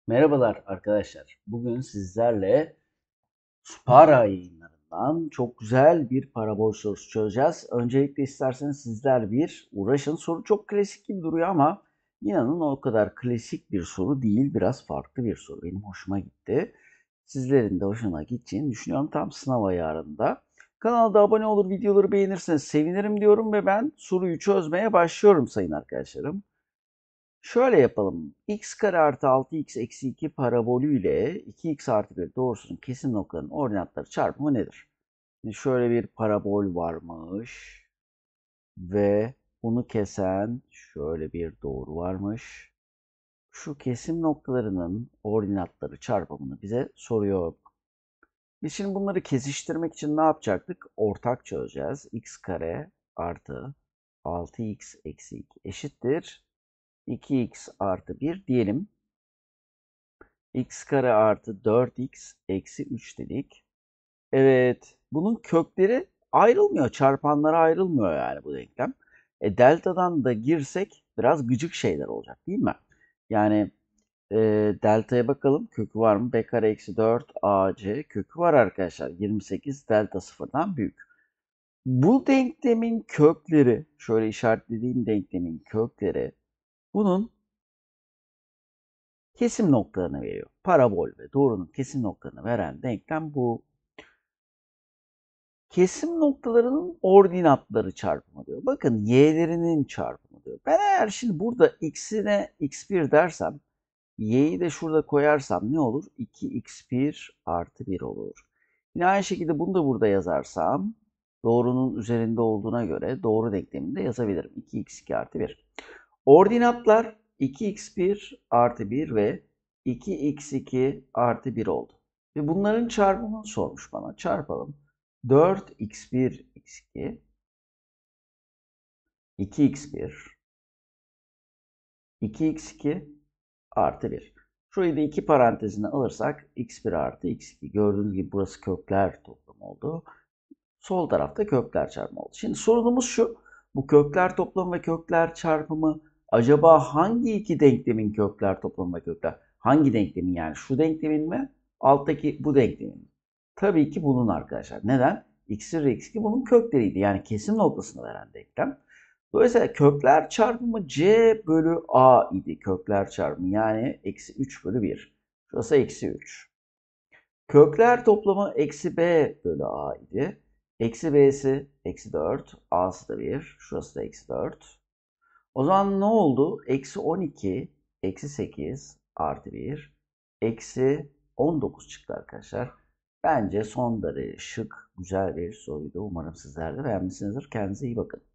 Merhabalar arkadaşlar. Bugün sizlerle Spara yayınlarından çok güzel bir parabol sorusu çözeceğiz. Öncelikle isterseniz sizler bir uğraşın. Soru çok klasik gibi duruyor ama inanın o kadar klasik bir soru değil. Biraz farklı bir soru. Benim hoşuma gitti. Sizlerin de hoşuna gideceğini düşünüyorum. Tam sınav ayarında. Kanalda abone olur, videoları beğenirseniz sevinirim diyorum ve ben soruyu çözmeye başlıyorum sayın arkadaşlarım. Şöyle yapalım. X kare artı 6x eksi 2 parabolü ile 2x artı 1 doğrusunun kesim noktalarının ordinatları çarpımı nedir? Şimdi şöyle bir parabol varmış ve bunu kesen şöyle bir doğru varmış. Şu kesim noktalarının ordinatları çarpımını bize soruyor. Biz şimdi bunları kesiştirmek için ne yapacaktık? Ortak çözeceğiz. X kare artı 6x eksi 2 eşittir 2x artı 1 diyelim. X kare artı 4x eksi 3 dedik. Evet, bunun kökleri ayrılmıyor. Çarpanlara ayrılmıyor yani bu denklem. Delta'dan da girsek biraz gıcık şeyler olacak değil mi? Yani e, delta'ya bakalım. Kökü var mı? B kare eksi 4 AC kökü var arkadaşlar. 28 delta sıfırdan büyük. Bu denklemin kökleri, şöyle işaretlediğim denklemin kökleri bunun kesim noktalarını veriyor. Parabol ve doğrunun kesim noktalarını veren denklem bu. Kesim noktalarının ordinatları çarpımı diyor. Bakın y'lerinin çarpımı diyor. Ben eğer şimdi burada x'ine x1 dersem y'yi de şurada koyarsam ne olur? 2x1 artı 1 olur. Yine aynı şekilde bunu da burada yazarsam doğrunun üzerinde olduğuna göre doğru denklemini de yazabilirim. 2x2 artı 1. Ordinatlar 2x1 artı 1 ve 2x2 artı 1 oldu. Ve bunların çarpımını sormuş bana. Çarpalım. 4x1 x2 2x1 2x2 artı 1. Şurayı da iki parantezine alırsak x1 artı x2. Gördüğünüz gibi burası kökler toplamı oldu. Sol tarafta kökler çarpımı oldu. Şimdi sorunumuz şu. Bu kökler toplamı ve kökler çarpımı acaba hangi iki denklemin kökler toplamı ve kökler? Hangi denklemin yani? Şu denklemin mi? Alttaki bu denklemin mi? Tabii ki bunun arkadaşlar. Neden? X1 ve X2 bunun kökleriydi. Yani kesim noktasını veren denklem. Dolayısıyla kökler çarpımı C bölü A idi. Kökler çarpımı yani eksi 3 bölü 1. Şurası eksi 3. Kökler toplamı eksi b bölü a idi. Eksi b'si eksi 4. A'sı da 1. Şurası da eksi 4. O zaman ne oldu? Eksi 12 eksi 8 artı 1 eksi 19 çıktı arkadaşlar. Bence son derece şık, güzel bir soruydu. Umarım sizler de beğenmişsinizdir. Kendinize iyi bakın.